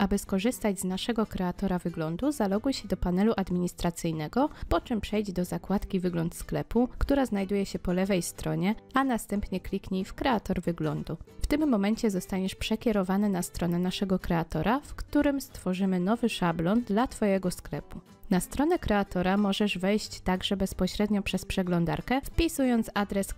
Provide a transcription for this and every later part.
Aby skorzystać z naszego kreatora wyglądu, zaloguj się do panelu administracyjnego, po czym przejdź do zakładki Wygląd sklepu, która znajduje się po lewej stronie, a następnie kliknij w Kreator wyglądu. W tym momencie zostaniesz przekierowany na stronę naszego kreatora, w którym stworzymy nowy szablon dla Twojego sklepu. Na stronę kreatora możesz wejść także bezpośrednio przez przeglądarkę, wpisując adres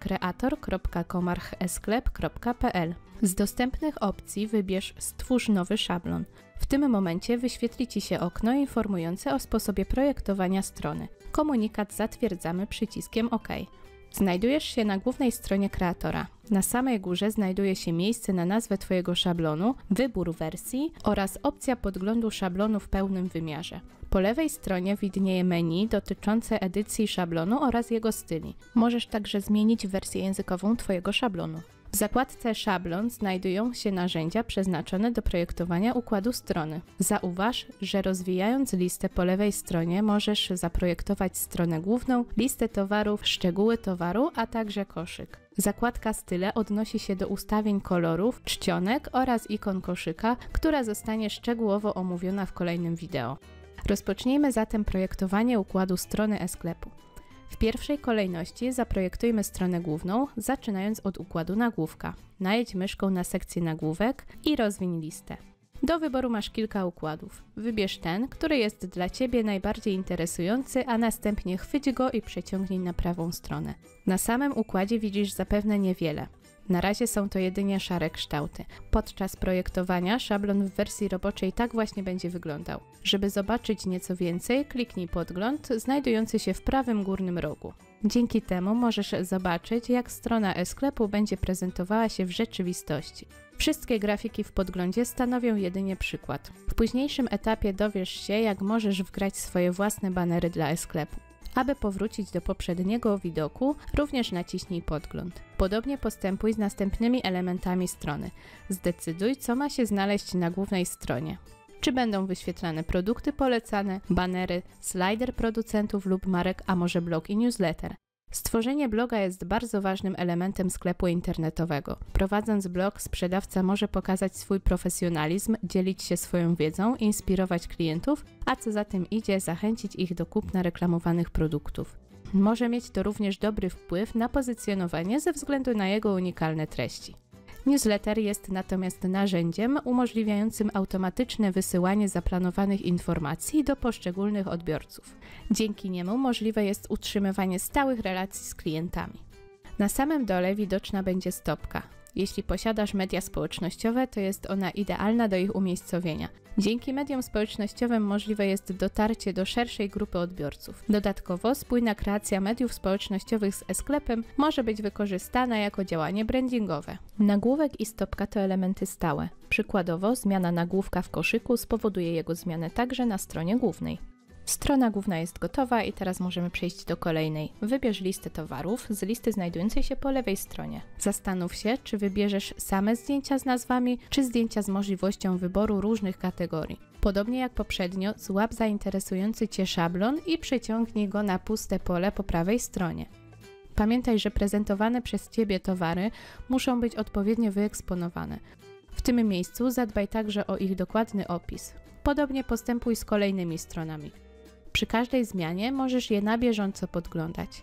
kreator.komarchesklep.pl. Z dostępnych opcji wybierz Stwórz nowy szablon. W tym momencie wyświetli Ci się okno informujące o sposobie projektowania strony. Komunikat zatwierdzamy przyciskiem OK. Znajdujesz się na głównej stronie kreatora. Na samej górze znajduje się miejsce na nazwę Twojego szablonu, wybór wersji oraz opcja podglądu szablonu w pełnym wymiarze. Po lewej stronie widnieje menu dotyczące edycji szablonu oraz jego styli. Możesz także zmienić wersję językową Twojego szablonu. W zakładce Szablon znajdują się narzędzia przeznaczone do projektowania układu strony. Zauważ, że rozwijając listę po lewej stronie możesz zaprojektować stronę główną, listę towarów, szczegóły towaru, a także koszyk. Zakładka Style odnosi się do ustawień kolorów, czcionek oraz ikon koszyka, która zostanie szczegółowo omówiona w kolejnym wideo. Rozpocznijmy zatem projektowanie układu strony e-sklepu. W pierwszej kolejności zaprojektujmy stronę główną, zaczynając od układu nagłówka. Najedź myszką na sekcję nagłówek i rozwiń listę. Do wyboru masz kilka układów. Wybierz ten, który jest dla Ciebie najbardziej interesujący, a następnie chwyć go i przeciągnij na prawą stronę. Na samym układzie widzisz zapewne niewiele. Na razie są to jedynie szare kształty. Podczas projektowania szablon w wersji roboczej tak właśnie będzie wyglądał. Żeby zobaczyć nieco więcej, kliknij podgląd znajdujący się w prawym górnym rogu. Dzięki temu możesz zobaczyć, jak strona e-sklepu będzie prezentowała się w rzeczywistości. Wszystkie grafiki w podglądzie stanowią jedynie przykład. W późniejszym etapie dowiesz się, jak możesz wgrać swoje własne banery dla e-sklepu. Aby powrócić do poprzedniego widoku, również naciśnij podgląd. Podobnie postępuj z następnymi elementami strony. Zdecyduj, co ma się znaleźć na głównej stronie. Czy będą wyświetlane produkty polecane, banery, slider producentów lub marek, a może blog i newsletter. Stworzenie bloga jest bardzo ważnym elementem sklepu internetowego. Prowadząc blog, sprzedawca może pokazać swój profesjonalizm, dzielić się swoją wiedzą, inspirować klientów, a co za tym idzie, zachęcić ich do kupna reklamowanych produktów. Może mieć to również dobry wpływ na pozycjonowanie ze względu na jego unikalne treści. Newsletter jest natomiast narzędziem umożliwiającym automatyczne wysyłanie zaplanowanych informacji do poszczególnych odbiorców. Dzięki niemu możliwe jest utrzymywanie stałych relacji z klientami. Na samym dole widoczna będzie stopka. Jeśli posiadasz media społecznościowe, to jest ona idealna do ich umiejscowienia. Dzięki mediom społecznościowym możliwe jest dotarcie do szerszej grupy odbiorców. Dodatkowo spójna kreacja mediów społecznościowych z e-sklepem może być wykorzystana jako działanie brandingowe. Nagłówek i stopka to elementy stałe. Przykładowo zmiana nagłówka w koszyku spowoduje jego zmianę także na stronie głównej. Strona główna jest gotowa i teraz możemy przejść do kolejnej. Wybierz listę towarów z listy znajdującej się po lewej stronie. Zastanów się, czy wybierzesz same zdjęcia z nazwami, czy zdjęcia z możliwością wyboru różnych kategorii. Podobnie jak poprzednio, złap zainteresujący Cię szablon i przeciągnij go na puste pole po prawej stronie. Pamiętaj, że prezentowane przez Ciebie towary muszą być odpowiednio wyeksponowane. W tym miejscu zadbaj także o ich dokładny opis. Podobnie postępuj z kolejnymi stronami. Przy każdej zmianie możesz je na bieżąco podglądać.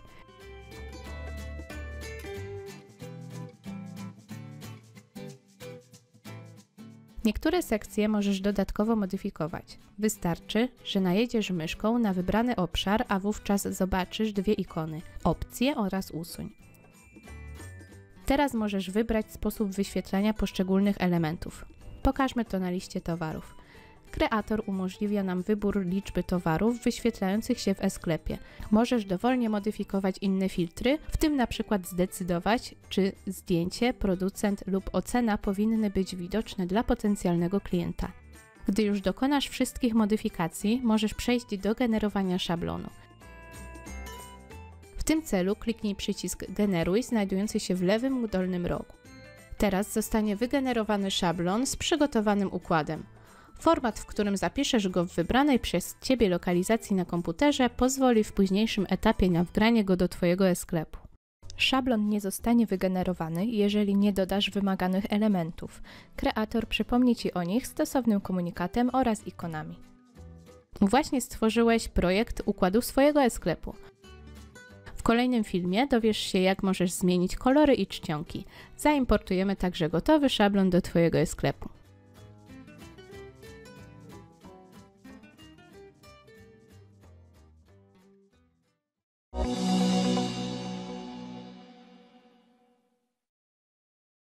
Niektóre sekcje możesz dodatkowo modyfikować. Wystarczy, że najedziesz myszką na wybrany obszar, a wówczas zobaczysz dwie ikony – Opcje oraz Usuń. Teraz możesz wybrać sposób wyświetlania poszczególnych elementów. Pokażmy to na liście towarów. Kreator umożliwia nam wybór liczby towarów wyświetlających się w e-sklepie. Możesz dowolnie modyfikować inne filtry, w tym na przykład zdecydować, czy zdjęcie, producent lub ocena powinny być widoczne dla potencjalnego klienta. Gdy już dokonasz wszystkich modyfikacji, możesz przejść do generowania szablonu. W tym celu kliknij przycisk Generuj znajdujący się w lewym dolnym rogu. Teraz zostanie wygenerowany szablon z przygotowanym układem. Format, w którym zapiszesz go w wybranej przez Ciebie lokalizacji na komputerze, pozwoli w późniejszym etapie na wgranie go do Twojego e-sklepu. Szablon nie zostanie wygenerowany, jeżeli nie dodasz wymaganych elementów. Kreator przypomni Ci o nich stosownym komunikatem oraz ikonami. Właśnie stworzyłeś projekt układu swojego e-sklepu. W kolejnym filmie dowiesz się, jak możesz zmienić kolory i czcionki. Zaimportujemy także gotowy szablon do Twojego e-sklepu.